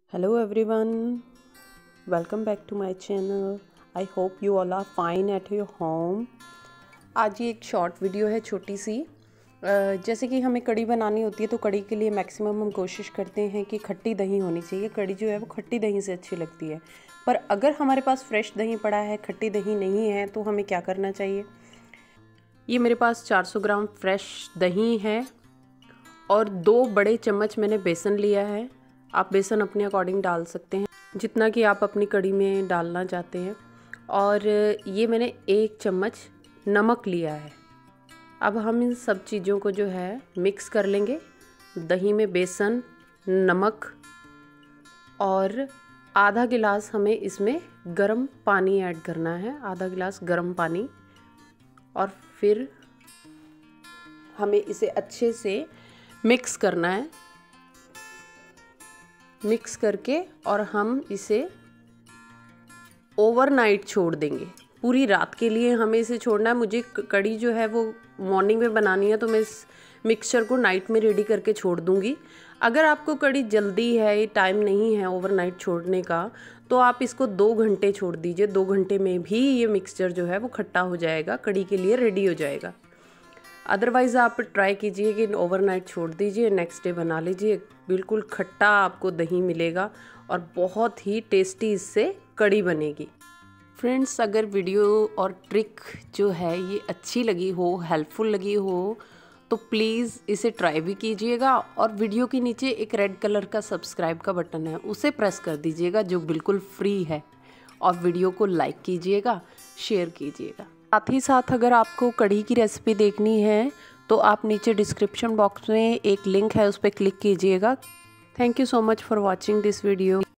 Hello everyone, welcome back to my channel. I hope you all are fine at your home. आज ये एक short video है छोटी सी। जैसे कि हमें कड़ी बनानी होती है तो कड़ी के लिए मैक्सिमम हम कोशिश करते हैं कि खट्टी दही होनी चाहिए। कड़ी जो है वो खट्टी दही से अच्छी लगती है, पर अगर हमारे पास फ्रेश दही पड़ा है, खट्टी दही नहीं है, तो हमें क्या करना चाहिए। ये मेरे पास 400 ग्राम फ्रेश दही है और 2 बड़े चम्मच मैंने बेसन लिया है। आप बेसन अपने अकॉर्डिंग डाल सकते हैं, जितना कि आप अपनी कड़ी में डालना चाहते हैं। और ये मैंने 1 चम्मच नमक लिया है। अब हम इन सब चीज़ों को जो है मिक्स कर लेंगे। दही में बेसन, नमक और आधा गिलास हमें इसमें गर्म पानी ऐड करना है, आधा गिलास गर्म पानी। और फिर हमें इसे अच्छे से मिक्स करना है। मिक्स करके और हम इसे ओवरनाइट छोड़ देंगे। पूरी रात के लिए हमें इसे छोड़ना है। मुझे कड़ी जो है वो मॉर्निंग में बनानी है, तो मैं इस मिक्सचर को नाइट में रेडी करके छोड़ दूंगी। अगर आपको कड़ी जल्दी है, टाइम नहीं है ओवरनाइट छोड़ने का, तो आप इसको 2 घंटे छोड़ दीजिए। 2 घंटे में भी ये मिक्सचर जो है वो खट्टा हो जाएगा, कड़ी के लिए रेडी हो जाएगा। अदरवाइज़ आप ट्राई कीजिए कि ओवरनाइट छोड़ दीजिए, नेक्स्ट डे बना लीजिए। बिल्कुल खट्टा आपको दही मिलेगा और बहुत ही टेस्टी इससे कड़ी बनेगी। फ्रेंड्स, अगर वीडियो और ट्रिक जो है ये अच्छी लगी हो, हेल्पफुल लगी हो, तो प्लीज़ इसे ट्राई भी कीजिएगा। और वीडियो के नीचे एक रेड कलर का सब्सक्राइब का बटन है, उसे प्रेस कर दीजिएगा, जो बिल्कुल फ्री है। और वीडियो को लाइक कीजिएगा, शेयर कीजिएगा। साथ ही साथ अगर आपको कड़ी की रेसिपी देखनी है तो आप नीचे डिस्क्रिप्शन बॉक्स में एक लिंक है, उस पर क्लिक कीजिएगा। Thank you so much for watching this video.